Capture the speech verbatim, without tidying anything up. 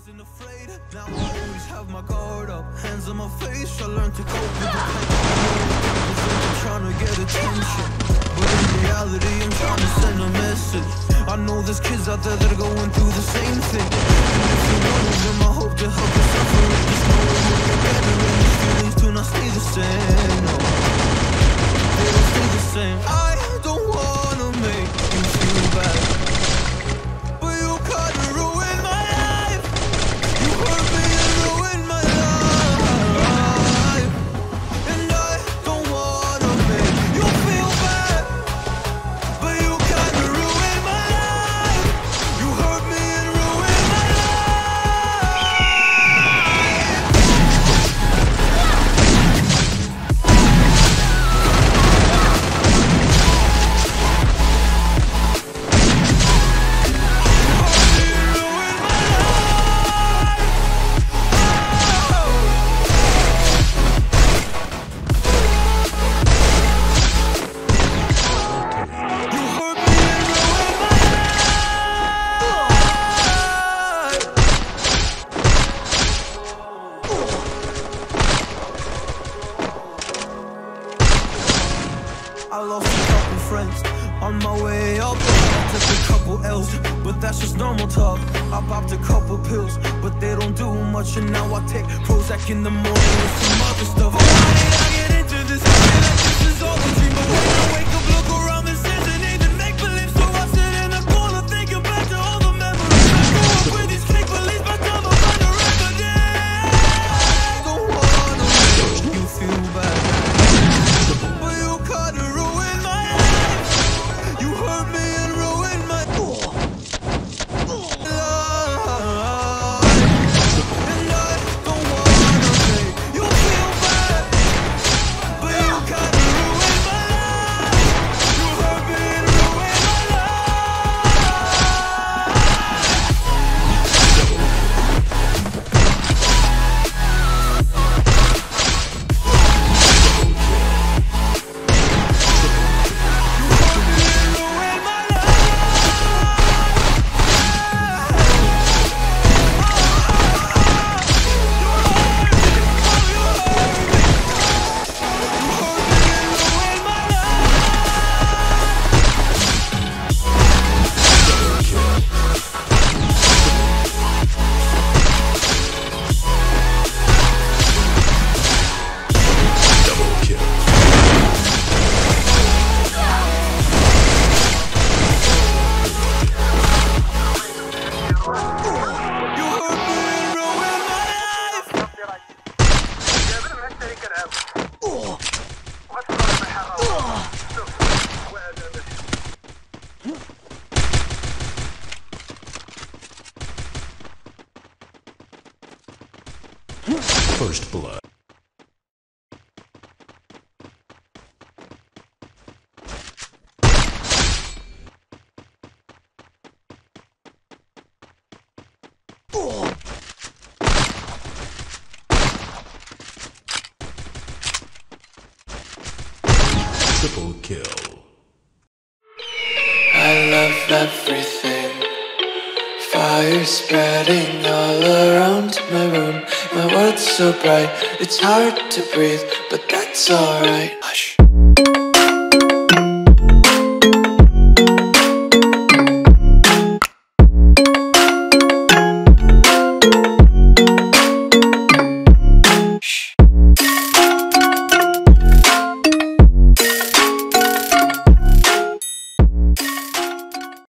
wasn't afraid, now I always have my guard up. Hands on my face, I learned to cope with the pain. I'm trying to get attention, but in reality I'm trying to send a message. I know there's kids out there that are going through the same thing, and if you're one of them, I hope to help you suffer it. Just know it will get better, and these feelings do not stay the same. No, they don't stay the same. I don't wanna make you feel bad, but you kinda ruined my life. You hurt me and ruined my life, and I don't wanna make you feel bad, but you kinda ruined my life. You hurt me and ruined my I lost a couple friends on my way up. I took a couple L's, but that's just normal talk. I popped a couple pills, but they don't do much. And now I take Prozac in the morning with some other stuff. Why did I get into this? I feel like this is all a dream, but when I wake up, look around, this isn't even make-believe. So I sit in the corner thinking back to all the memories. I grew up with these fake beliefs, but I'm a finder every day. I don't wanna make you feel bad, but you kinda ruined my life. You hurt me and ruined my life, and I don't wanna make you feel bad, but you kinda ruined my life. You hurt me and ruined my First blood. Triple kill. I love everything. Fire spreading all around my room. My world's so bright, it's hard to breathe, but that's alright. Hush.